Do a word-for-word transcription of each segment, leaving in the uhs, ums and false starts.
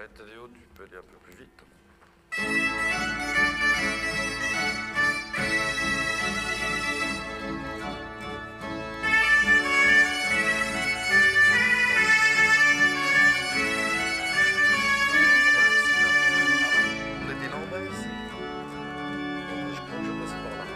arrête Tadeo, tu peux aller un peu plus vite. On était là en bas ici. Je crois que je vais passer par là.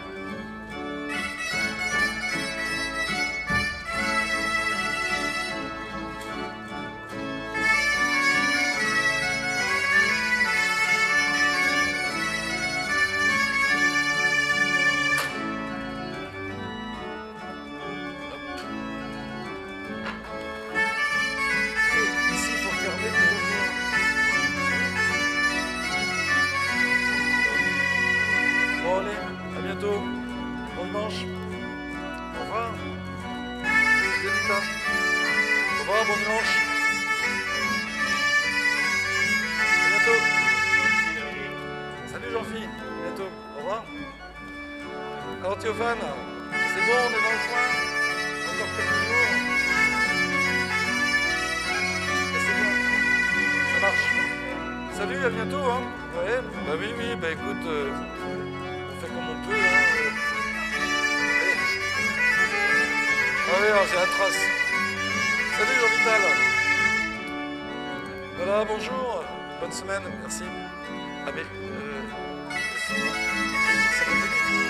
Ici, il faut regarder pour ouvrir. Bon, allez, à bientôt. Bon dimanche. Au revoir. Denita. Au revoir, bon dimanche. À bientôt. Salut Jean-Philippe. À bientôt. Au revoir. Alors Théophane, c'est bon, on est dans le coin. Encore quelques jours. Et c'est bien. Ça marche. Salut, à bientôt. Hein. Ouais, bah oui, oui, bah écoute, euh, on fait comme on peut. Hein. Allez. Ah oui, alors, c'est atroce. Salut Jean-Vital. Voilà, bonjour. Bonne semaine, merci. Ah mais, euh, ça continue.